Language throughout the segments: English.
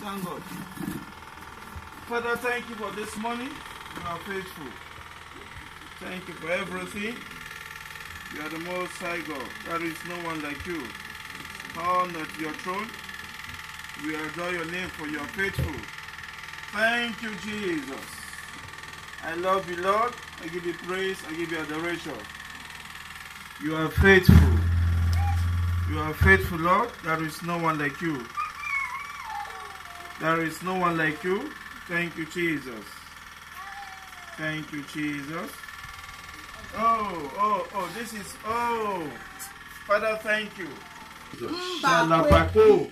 Thank God. Father, thank you for this morning. You are faithful. Thank you for everything. You are the Most High God. There is no one like you. On at your throne, we adore your name for you are faithful. Thank you, Jesus. I love you, Lord. I give you praise. I give you adoration. You are faithful. You are faithful, Lord. There is no one like you. There is no one like you. Thank you, Jesus. Thank you, Jesus. This is, Father, thank you. Shalabako,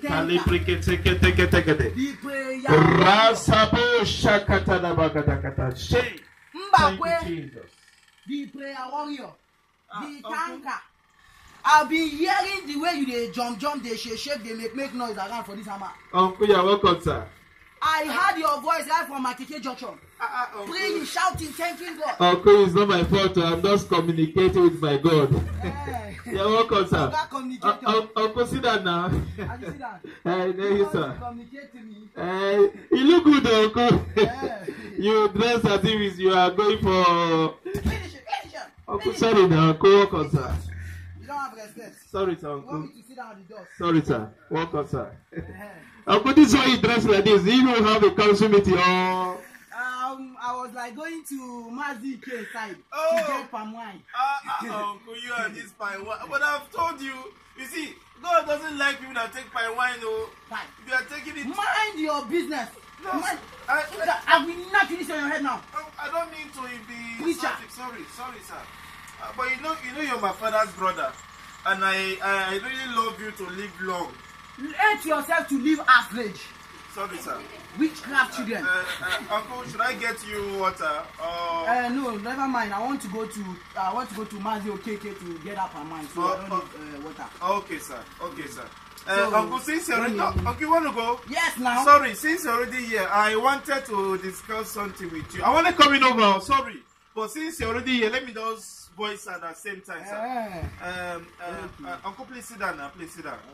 Rasabo Shakatalabagatakata. Thank you, Jesus. The prayer warrior, the tanker. I've been hearing the way you they jump, they shake, they make noise around for this hammer. Uncle, you're welcome, sir. I heard your voice right from Makike Junction. Praying, shouting, thanking God. Uncle, it's not my fault. I'm just communicating with my God. You're welcome, sir. Uncle, sit down now. I sit down. There you, sir. Communicate to me. You look good, Uncle. You dress as if you are going for. Finish it. Uncle, sorry now. Uncle, welcome, sir. You don't have respect. Sorry, sir, Uncle. You want me to sit down at the door? Sorry, sir. Welcome, sir. Uncle, this is why you dress like this. Do you know how the council meeting? I was like going to Mazi K side to get palm wine. Uncle, you are this palm wine. But I've told you, you see, God doesn't like people that take palm wine. Fine. If you are taking it. Mind your business. No, I will not finish on your head now. I don't mean to be. Preacher. Sorry, sir. But you know, you're my father's brother, and I really love you to live long. Let yourself to live average. Sorry, sir. Witchcraft children. Uncle, should I get you water? No, never mind. I want to go to Mazio KK to get up my mind, so I don't need water. Okay, sir. So, Uncle, since you're already, Uncle, you want to go? Yes, now. Sorry, since you're already here, I wanted to discuss something with you. I want to come in over. Sorry, but since you're already here, let me just voice at the same time, sir. Uncle, please sit down now. Please sit down.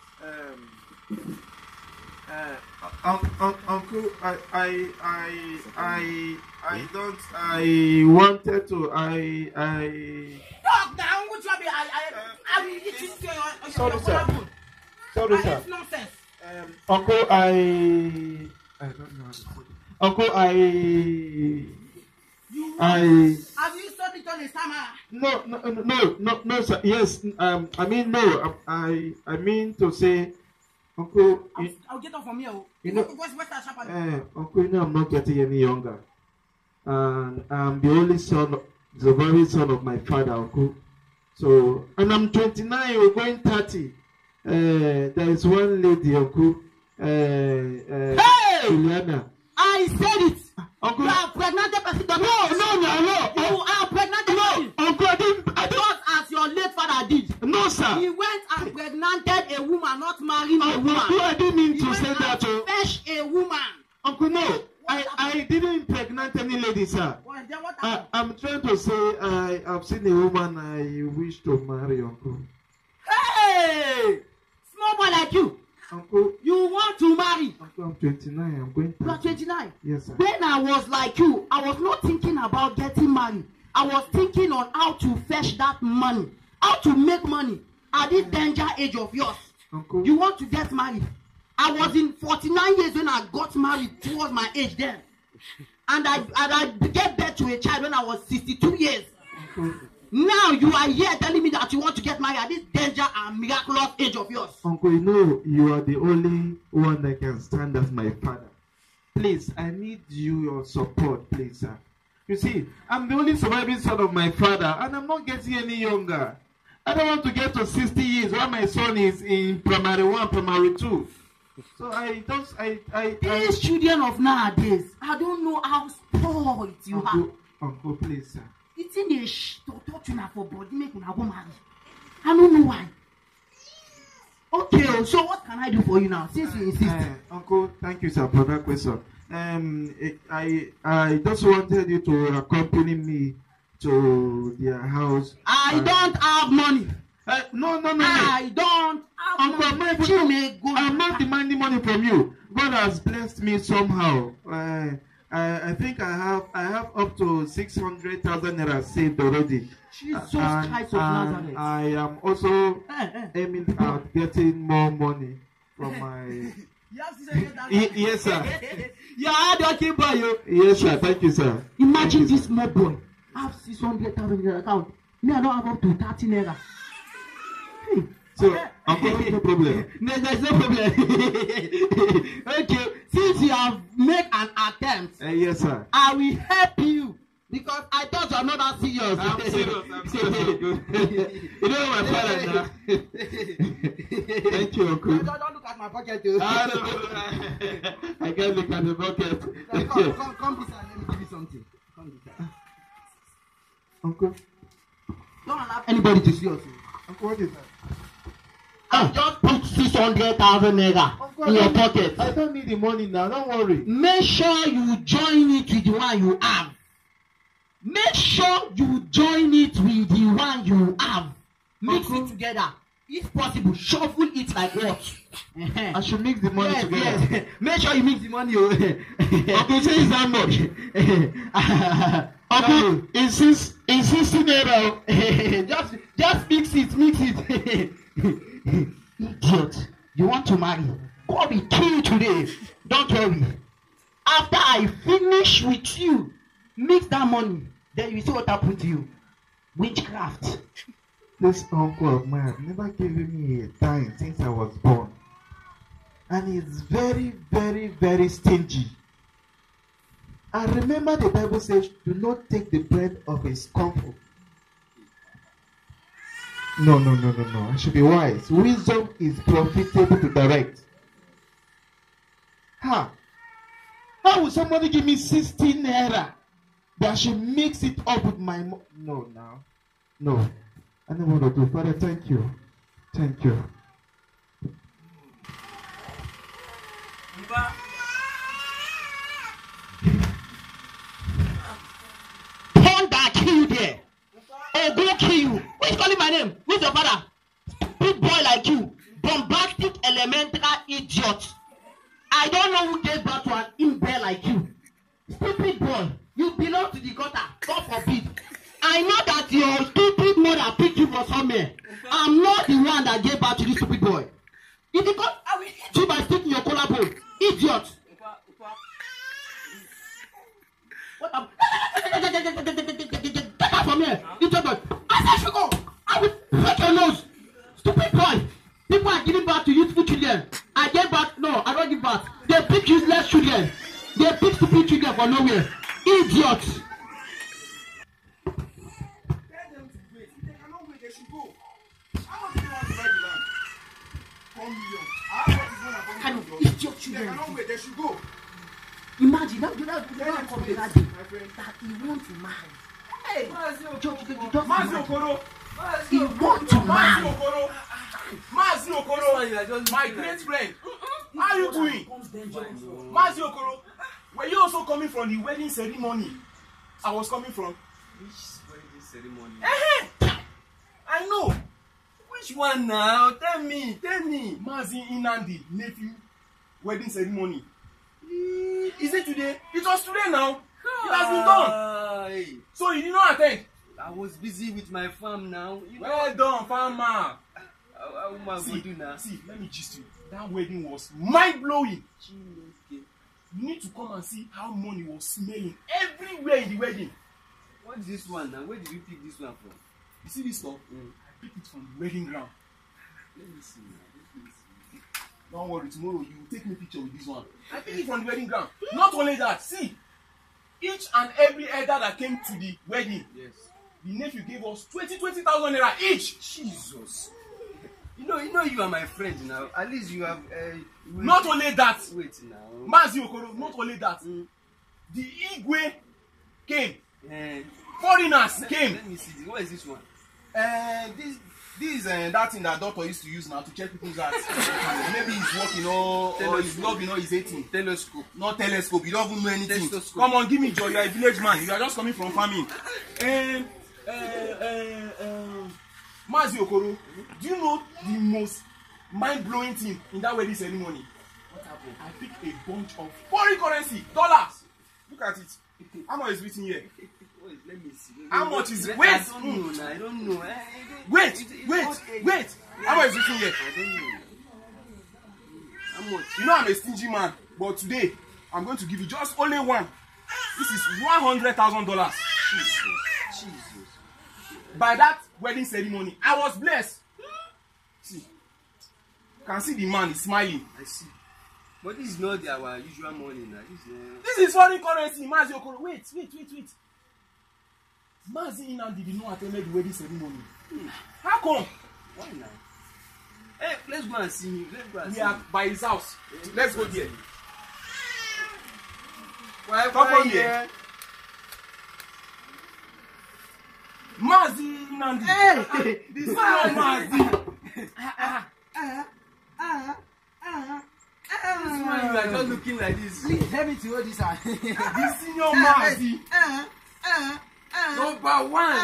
Uncle, I wanted to, Dog down, what you be? I will get you to sorry, sir. Sorry, sir. It's nonsense. Uncle, I don't know how to say it. Uncle, have you studied on a summer? No, sir. Yes, I mean, no, I mean to say, Uncle, I'll get off from here. Uncle, you know I'm not getting any younger, and I'm the only son, the very son of my father, Uncle. So, and I'm 29. We're going 30. There is one lady, Uncle. Hey! Juliana. I said it. Uncle. You are pregnant person. No. You are pregnant person. Uncle, I didn't. Just as your late father did. No, sir. He went and pregnanted a woman, not marrying a woman. Uncle, I didn't mean to say that. Fetch a woman. Uncle, no. I didn't impregnate any lady, sir. I'm trying to say I've seen a woman I wish to marry, Uncle. Hey! Small boy like you. Uncle. You want to marry? Uncle, I'm 29. I'm going to. You are 29? Yes, sir. When I was like you, I was not thinking about getting married. I was thinking on how to fetch that money. How to make money at this danger age of yours. Uncle. You want to get married? I was in 49 years when I got married towards my age then. And I gave birth to a child when I was 62 years. Uncle. Now you are here telling me that you want to get married at this danger and miraculous age of yours. Uncle, you know you are the only one that can stand as my father. Please, I need your support, please, sir. You see, I'm the only surviving son of my father, and I'm not getting any younger. I don't want to get to 60 years while my son is in primary 1, primary 2. So these children of nowadays, I don't know how spoiled you are. Uncle, please, sir. It's in the to touch you for body, make you go marry. I don't know why. Okay, so what can I do for you now, since you insist? Uncle, thank you, sir, for that question. I just wanted you to accompany me to their house. I don't have money. No. I don't. I'm not demanding money from you. God has blessed me somehow. I think I have up to 600,000 naira saved already. Jesus Christ of Nazareth. I am also aiming at getting more money from my. Yes, sir. Yes, sir. Thank you, sir. Imagine this small boy have 600,000 in your account. Me, I don't have up to 30 naira. Hey. So, Uncle, no problem. No, there's no problem. Okay, since you have made an attempt, Yes, sir. I will help you because I thought you are not that serious. I'm serious. You know my father now. Thank you, Uncle. Don't look at my pocket, too. I can't look at the bucket. Come this side, let me give you something. Come this side. Uncle. Don't allow anybody to see us. Uncle, what is that? Just put 600,000 naira in your pocket. I don't need the money now. Don't worry. Make sure you join it with the one you have. Make sure you join it with the one you have. Mix it together. If possible, shuffle it like what? I should mix the money together. Yes. Make sure you mix the money. Uncle, say it's that much. Uncle, is 60 naira? Just mix it. Idiot. You want to marry? God will kill you today. Don't worry. After I finish with you, mix that money. Then you see what happened to you. Witchcraft. This uncle of mine never given me a dime since I was born. And he's very, very, very stingy. I remember the Bible says, do not take the bread of his comfort. No. I should be wise. Wisdom is profitable to direct. How will somebody give me 16 naira that I should mix it up with my No. I don't want to do. Father, thank you. Turn that kill there. Or go kill you. Who is calling my name? Who's your father? Big boy like you. Bombastic elemental idiot. I don't know who gave birth to an imber like you. Stupid boy. You belong to the gutter. God forbid. I know that your stupid mother picked you for somewhere. I'm not the one that gave birth to this stupid boy. If you got you by sticking your collarbone, idiot. What up? Get out from here, idiot boy. I said you go. I will break your nose. Stupid boy. People are giving birth to youthful children. I gave birth. No, I don't give birth. They pick useless children. They pick stupid children for nowhere. Idiot. Kind of idiot children. They should go. Imagine that day that he want to marry. Hey, he want to marry. Mazi Okoro, my great friend. How are you doing? Mazi Okoro, were you also coming from the wedding ceremony I was coming from? Which wedding ceremony? I know. Which one now? Tell me. Mazi Inandi, nephew, wedding ceremony. Is it today? It was today now. It has been done. Hey. So you did not attend? I was busy with my farm now. Well done, farmer. How am I going to do now? See, let me gist you. That wedding was mind-blowing. You need to come and see how money was smelling everywhere in the wedding. What is this one now? Where did you pick this one from? You see this stuff? I picked it from the wedding ground. Let me see now. Don't worry, tomorrow you will take me picture with this one. I picked it from the wedding ground. Not only that, see, each and every elder that came to the wedding, Yes. the nephew gave us 20,000 naira each. Jesus. You know you are my friend now. At least you have. Not only that, Wait now. Mazi Okoro, not only that, the Igwe came. Foreigners came. Let me see this. What is this one? This is that thing that doctor used to use now to check people's hearts. Maybe he's working or he's loving or he's eating. Telescope. Not telescope. You don't even know anything. Telescope. Come on, give me joy. You are a village man. You are just coming from farming. Mazi Okoro, do you know the most mind-blowing thing in that wedding ceremony? What happened? I picked a bunch of foreign currency, dollars. Look at it. How much is written here? Wait, let me see. How much is Wait, wait? I don't know now. I don't know. Wait. How much is written here? I don't know. How much? You know I'm a stingy man, but today I'm going to give you just only one. This is $100,000. Jesus. By that wedding ceremony, I was blessed. See, you can see the man is smiling. I see. But this is not our usual money now. This is foreign currency, Mazi Okoro. Wait. Mazi Nnamdi did not attend the wedding ceremony. How come? Why now? Hey, let's go and see him. We are by his house. Let's go there. Come here. Mazi Nnamdi. Hey! This is not Mazi. You are just looking like this. Please help me to hold this hand. The senior Mazi. Number one.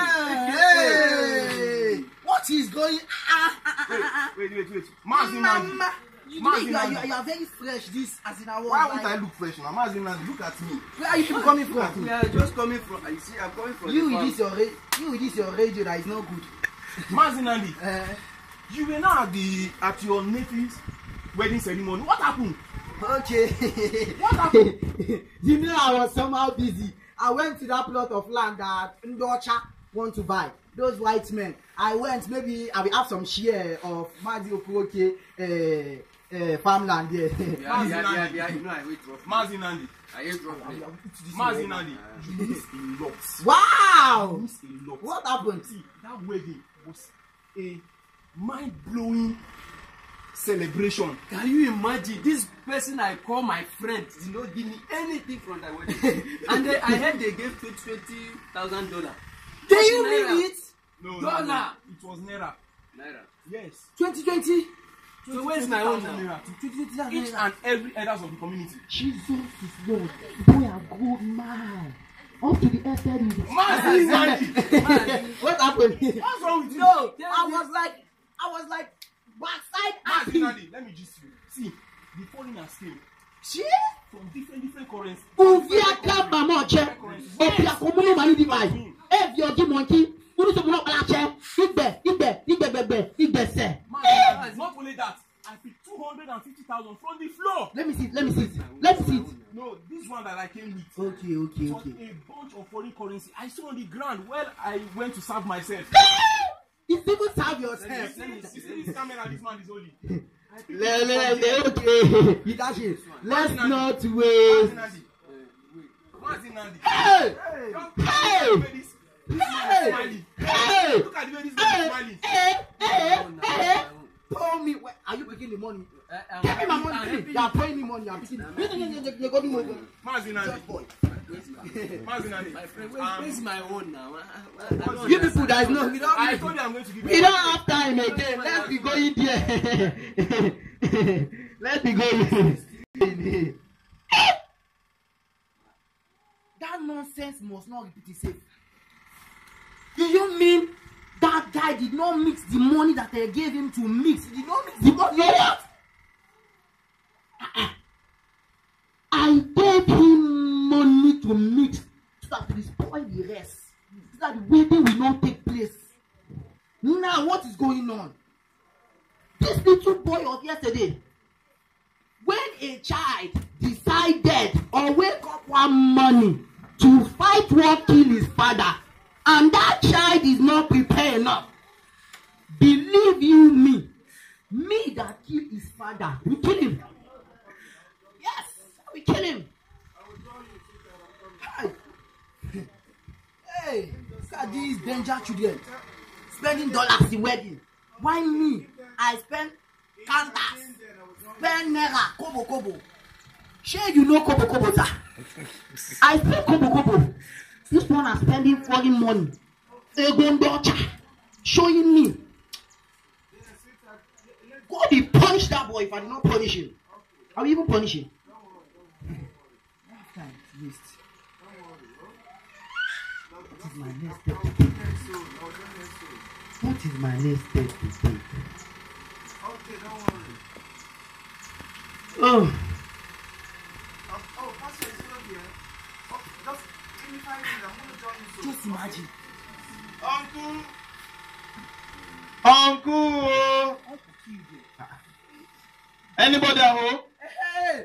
Hey! What is going? Wait. Mazi Nnamdi. You Mazi are very fresh. This as in our. Why won't I look fresh now? Mazi Nnamdi, look at me. Where are you people coming from? We are just coming from. You see, I'm coming from. You with this your radio that is not good. Mazi Nnamdi, you were not at your nephew's wedding ceremony. What happened? Okay. What happened? You know I was somehow busy. I went to that plot of land that Ndocha want to buy. Those white men. I went, maybe I will have some share of Mazi Okoro farmland there. Yeah, you know I wait for Mazi Nnamdi. I hate roughly. Mazi Nnamdi, you missed a lot. Wow! You missed a lot. What happened? See, that wedding was a mind-blowing celebration. Can you imagine this person I call my friend did not give me anything from that wedding? And then I heard they gave $20,000. Can you mean it? No. Dollar. It was Naira. Naira. Yes. 2020. So where's my own now? Naira to each and every elders of the community. Jesus is Lord. Boy, a good man. Up to the extent. Mazi Nnamdi. What happened? What's wrong with you? No, I was like backside Mazi acting. Nnamdi, let me just you. See, the foreigners came She? from different currencies. Uvia club mama che. Opia komuno mani di bai. If you give monkey, unu so no bala che. Igbe se. Mazi, not only that, I picked 250,000 from the floor. Let me see. No, this one that I came with. Okay. It was a bunch of foreign currency. I saw on the ground while I went to serve myself. It's even serve yourself. You see this camera, this man is holy. Okay. Let's not waste. Mazi Nnamdi. Hey! Look at the way this man is smiling. Hey! Tell me, are you picking the money? Give me my money. You are paying me money. You are picking it. You're going to Mazi Nnamdi. Mazi Nnamdi. My friend, where's my own now? you people that is not. I told you I'm going to give you. We don't have time again. Let's be going there. Let's be going. That nonsense must not repeat itself. Do you mean that guy did not mix the money that I gave him to mix? He did not mix the money. What? I gave him money to mix so that we spoil the rest. So that the wedding will not take place. Now what is going on? This little boy of yesterday, when a child decided or wake up one morning to fight war kill his father, and that child is not prepared enough, believe you me that kill his father, we kill him. Yes, we kill him. Hey, look at these danger children spending dollars in wedding. Why me? I spend cantas, spend naira, kobo. Sure, you know kobo, sir. I spend kobo. This one is spending foreign money. Showing me. God will punish that boy if I do not punish him. I will even punish him. Time to waste. What is my next step? What is my next step to take? Okay, don't worry. Oh, Oh, Pastor is not here. Oh, just give me 5 minutes. I'm going to join you soon. Just imagine. Uncle! Uncle! Anybody at home? Hey,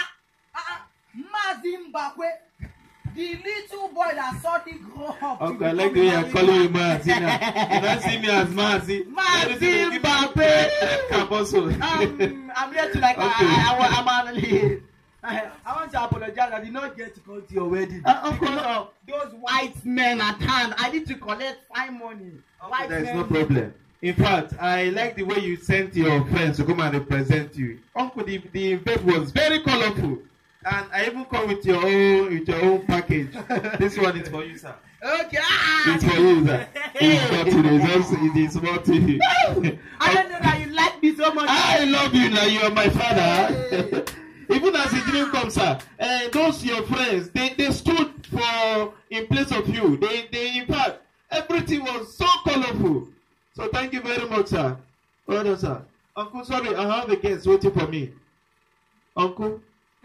Mazimbabwe, the little boy that saw the grow up. Uncle, I like the way you're calling me Mazi now. You don't see me as Mazi. Mazimbabwe. I'm here to like, Okay. I want to apologize. I did not get to come to your wedding. Of course, Those white men at hand, I need to collect fine money. White There's men. no problem. In fact, I like the way you sent your friends to come and represent you. Uncle, the event was very colorful. And I even come with your own package. This one is for you, sir. Okay. It's for you, sir. It's not to you. It is more to you. I don't know that you like me so much. I love you now. You are my father. Even as a dream comes, sir, those your friends, they stood for in place of you. They in fact, everything was so colorful. So thank you very much, sir. Well done, sir. Uncle, sorry, I have a guest waiting for me. Uncle.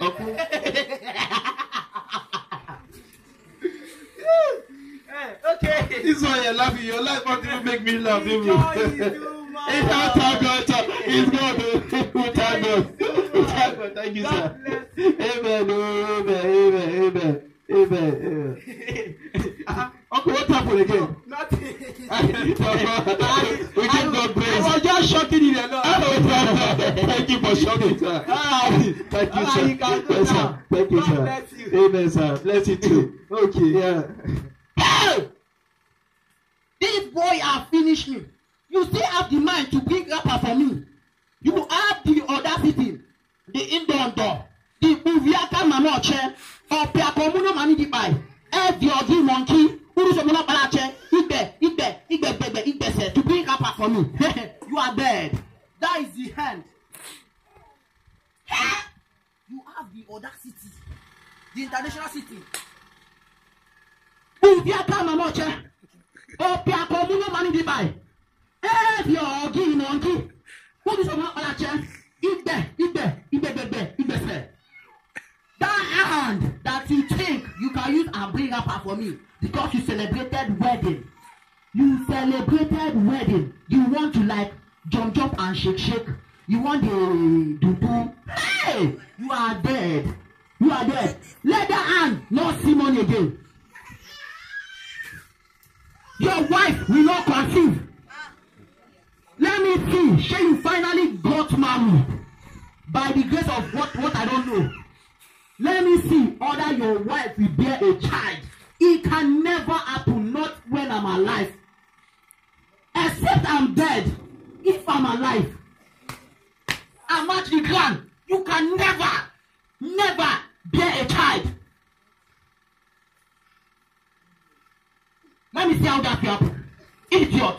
Okay. This is why you're laughing. Your life won't even make me laugh. Even. It's not God. It's God. Thank God. Thank you, sir. Amen. Uncle, what happened again? Nothing. We give God praise. I was just shocking you a lot. Thank you for shocking, sir. Thank you, sir. You can go Yes, now. sir. Thank you, God sir. bless you. Amen, sir. Bless you too. Okay, yeah. Hey! This boy have finished me. You still have the mind to bring rapper for me. You have the audacity, the indoor, the Uviaka Manoche, or Piacomuno Mani by every other monkey, Urusomona Balache, Igbe, to bring rapper for me. You are dead. That is the hand. You have the audacity, the international city. Uviaka Manoche, or Piacomuno Mani by every other monkey. Urusomona Balache, Igbe. That hand that you think you can use and bring up for me because you celebrated wedding. You celebrated wedding. You want to like jump and shake. You want the do. Hey, you are dead. Let that hand not see money again. Your wife will not conceive. Let me see. Shey you finally got married by the grace of what I don't know. Let me see whether your wife will bear a child. It can never happen, not when I'm alive. Except I'm dead. If I'm alive, I'm actually grand. You can never bear a child. Let me see how that will happen. Idiot.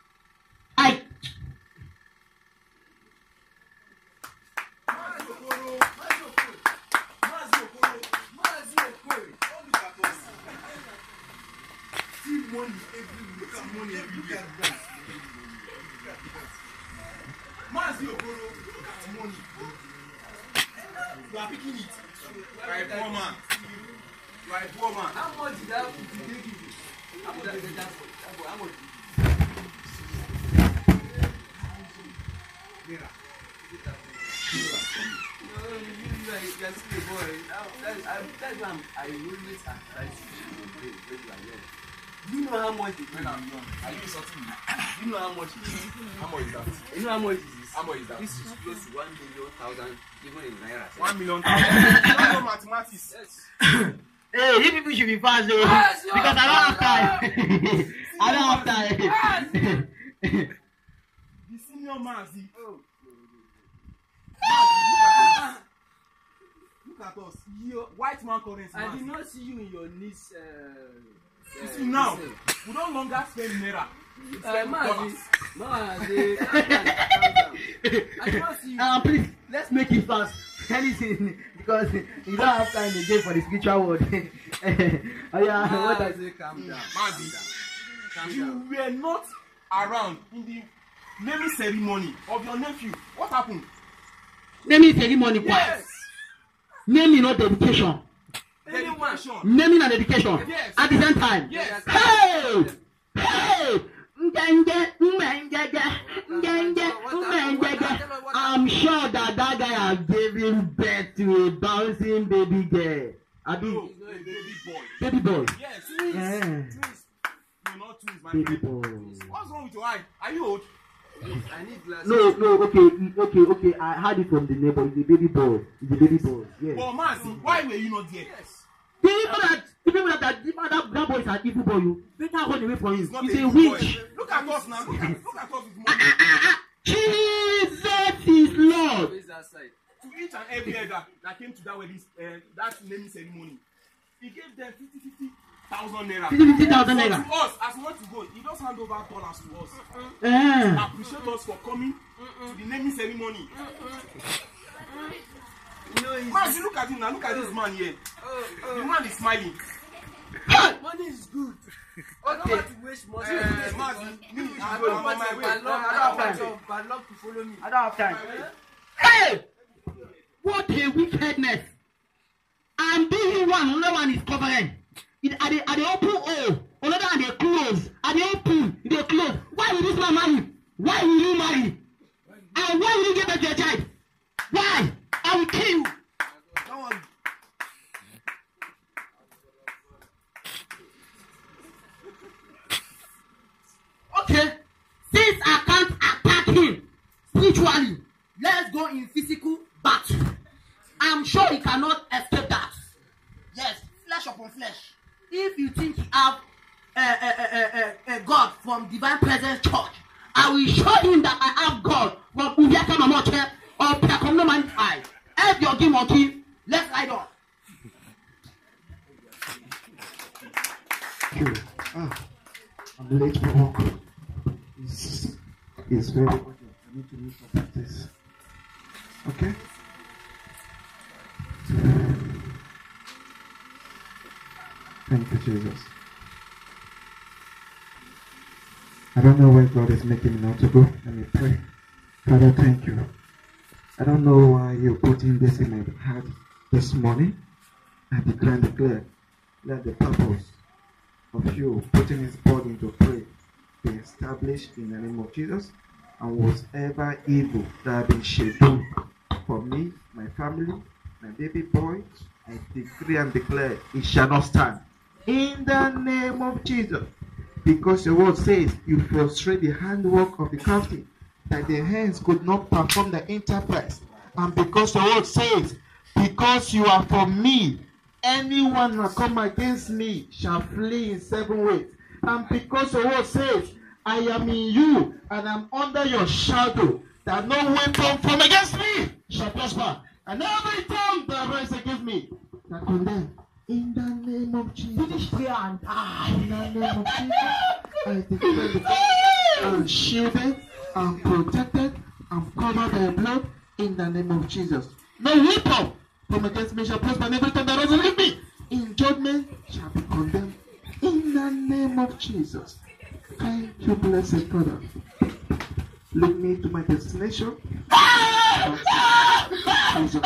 You are picking it. You are a poor man. How much did they give you? How much did they dance for? How much? You are still a boy. That's why I always advise you to play when you are young. You know how much When I'm young, are you insulting me? You know how much it is. How much is that? You know how much it is. How much is that? This is close to 1,000,000, even in naira. 1 million. You don't know mathematics. Yes. Hey, you people should be fast though. Yes, Because I don't have time. I don't have time. The senior Mazi. Oh. Look at us. Your white man currency. I did Mazi. not see you in your niece. You see now, we don't longer spend naira. We spend dollars. Mazi, calm down. I did not see you. Please, let's make it fast. Anything, because you don't have time again for the spiritual world. Oh yeah, what I Mazi, calm down. Mazi, Calm you down. were not around in the naming ceremony of your nephew. What happened? Naming ceremony. Yes. Naming not dedication. Dedication. Naming and dedication. Yes. At the same time. Yes. Hey! Hey! I'm sure that guy has given birth to a bouncing baby girl. No, a baby boy. Baby boy. Yes, twins. Yeah. Twins. No, not twins, my Baby friend. boy. What's wrong with your eye? Are you old? I need glasses. No, okay. I heard it from the neighbor. It's a baby boy. Yes. But Mercy, why were you not there? Yes. The people that boy is an evil boy. You better run away from him. It's not He's a evil witch. boy. Look at us now. Look at us with money. Jesus is Lord. Where's that side? To each and every elder that came to that wedding, that naming ceremony, he gave them 50,000 naira. 50,000 naira. So to us, as we want to go, he just hand over dollars to us. Appreciate us for coming to the naming ceremony. Man, look at him now. Look at this man here. The man is smiling. Money is good. I don't want to waste money. I'm on my way. Bad luck to follow me. I don't have time. Hey! What a wickedness! And this one, another one is covering. Are they open? Oh, another one they close. Are they open? They close. Why will this man marry? Why will you marry? And why will you get back to your child? Why? I will kill you. Don't worry. Okay, since I can't attack him spiritually, let's go in physical battle. I'm sure he cannot escape that. Yes, flesh upon flesh. If you think you have a God from Divine Presence Church, I will show him that I have God from Ubiaka Mamoche or Piakomno Manify. Help your game monkey. Let's ride on. I'm late for work. It's very urgent. I need to meet up with this. Okay? Thank you, Jesus. I don't know where God is making me now to go. Let me pray. Father, thank you. I don't know why you're putting this in my heart this morning. I declare let the purpose of you putting his body to pray be established in the name of Jesus, and whatever evil that has been scheduled for me, my family, my baby boy, I decree and declare it shall not stand in the name of Jesus, because your word says you frustrate the handwork of the crafty, that their hands could not perform the enterprise, and because your word says, because you are for me, anyone who come against me shall flee in 7 ways. And because your word says, I am in you and I'm under your shadow, that no weapon formed against me shall prosper. And every tongue that rises against me shall condemn. In the name of Jesus. Finish prayer and die. In the name of Jesus, I declare the I'm shielded, I'm protected, I'm covered by blood. In the name of Jesus. No weapon from against me shall prosper, and every tongue that rises against me in judgment shall be condemned. In the name of Jesus. Thank you, blessed Father. Lead me to my destination. Jesus.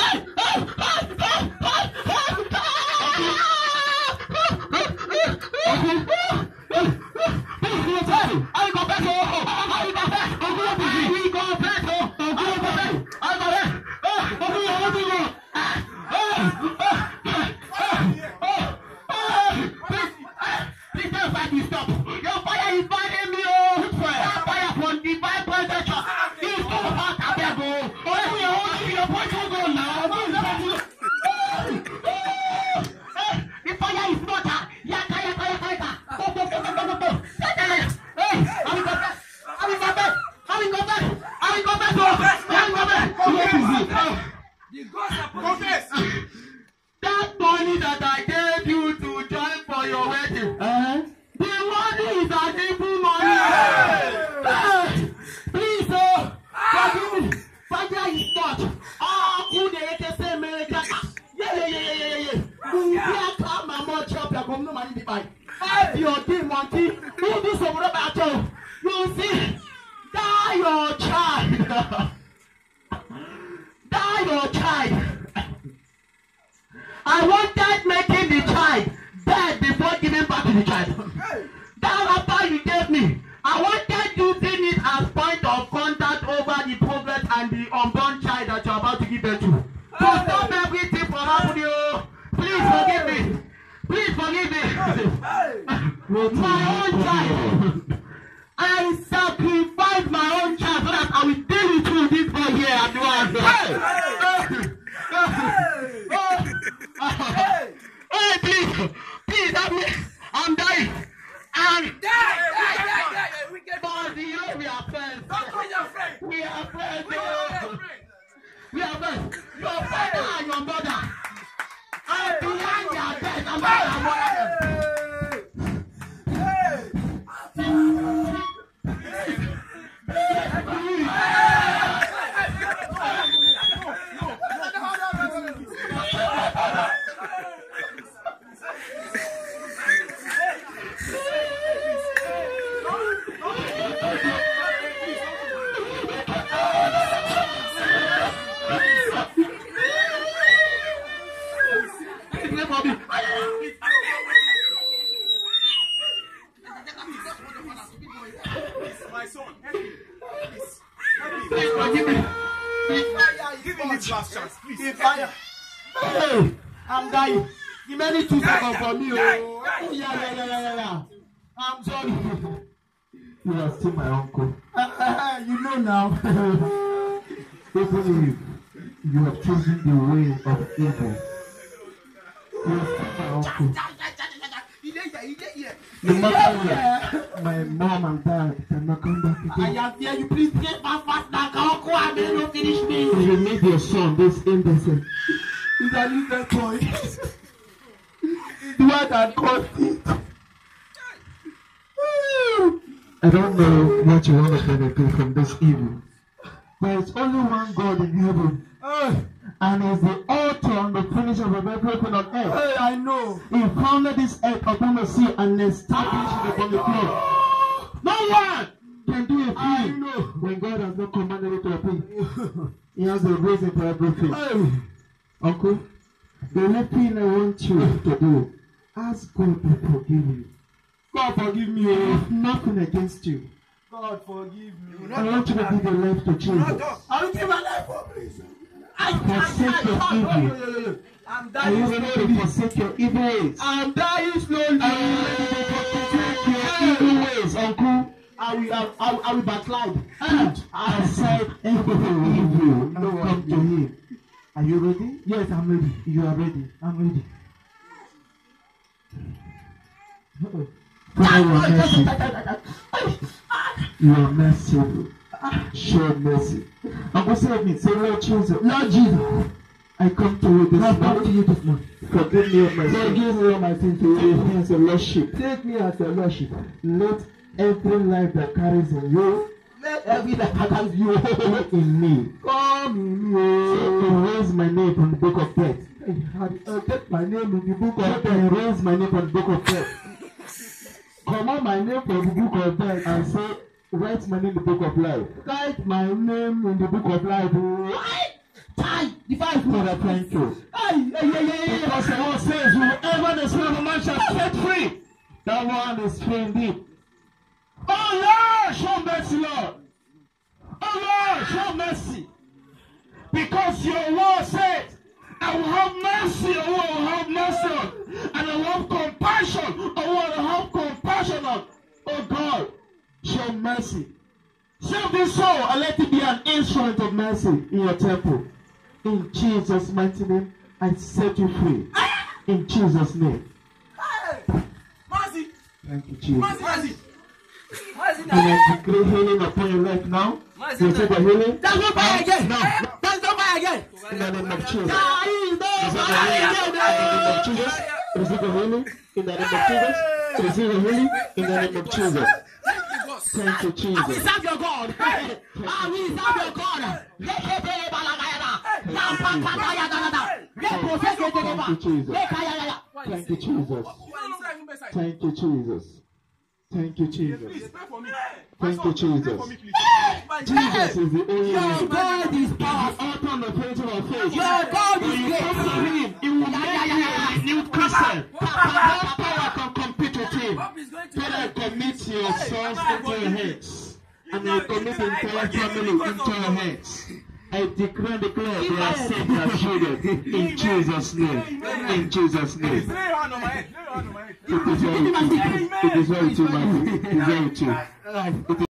That money that I gave you to join for your wedding, the money is an evil money. Please, forgive me. Father is not. Who they can say America? Yeah. Who come and watch up your money divide. If your team want to, who do some about you? You see. I wanted making the child dead before giving back to the child. Then after you gave me, I wanted using it as point of contact over the progress and the unborn child that you're about to give birth to. So stop everything from happening. Please forgive me. Please forgive me. My own child. I sacrificed my own child so that I will deal with you this boy here and hey, please help me. I'm dying. And die. But you know we are friends. We are friends. We are friends. Your father and your mother. I'm behind their bed. I'm behind their mother. My son, help me. Please forgive me. Give me this last chance, please. Hey, I'm dying. The many 2 seconds for me. Yeah. I'm sorry. You are still my uncle. You know now. Even if you have chosen the way of evil, you are still my uncle. No matter what, my mom and dad cannot come back I again. am here. You please get fast now. Uncle, I may not finish me. You need your son, this imbecile. He's a little boy. He's the one that caused it. I don't know what you want to benefit from this evil. There is only one God in heaven. And is the author and the finisher of everything on earth. I know. He founded this earth upon the sea and established it upon the floor. No one can do a thing when God has not commanded it to appear. He has a reason for everything. Uncle, the only thing I want you to do, ask God to forgive you. God forgive me. I have nothing against you. God forgive me. I want you to give your life to Jesus. I will give my life for please. Forsake your evil. I'm Are you dying ready to slowly. forsake your evil ways? I'm dying slowly. Are you ready to forsake your evil ways, uncle? I will backslide. And I said every evil and come to him. Are you ready? Yes, I'm ready. You are ready. I'm ready. Father, you are merciful. Show mercy. Uncle, say me. Say, Lord Jesus. Lord Jesus, I come to you this morning. Forgive me of my sins. forgive me all my sins. Take me as a lordship. Take me as your lordship. Let every life that carries in you Let every that has you come in me. come in So me. erase my name from the book of death. Take my name in the book of So death. erase my name from the book of death. Come on, my name from the book of death. And say, write my name in the book of life. Write my name in the book of life. Why? Time. The Bible. Father, thank you. Because the word says, whoever the Son of Man shall set free, that one is free indeed. Oh Lord, show mercy, Lord. Oh Lord, show mercy. Because your word says, I will have mercy on who I will have mercy on. And I will have compassion on who I will have compassion on. Oh God, show mercy. Save this soul and let it be an instrument of mercy in your temple. In Jesus' mighty name, I set you free. In Jesus' name. Mercy! Thank you, Jesus. Mercy! And I declare healing upon your life now. You receive the healing. That's not fire again. No. That's not fire again. In the name of Jesus. There is no fire again. Receive the healing. In the name of Jesus. Receive the healing. In the name of Jesus. Thank you, I will Jesus. serve your God. I will serve your God. Thank you, Jesus. Thank you, Jesus. Thank you, Jesus. Please pray for me. Thank you, Jesus. Pray for me, please. Jesus is the only Your one. God is powerful. Author and the creator of faith. Your God When is you come to great. him, he will make you children. No power can compete with him. Pop is going to Father, I die. commit your sons into your hands. And I commit the entire family into your hands. I declare they are safe and shielded in Jesus' name. In Jesus' name. Lay your hand on my head. Lay your hand on my head. It is very true. It is very true, Matthew. It is very true.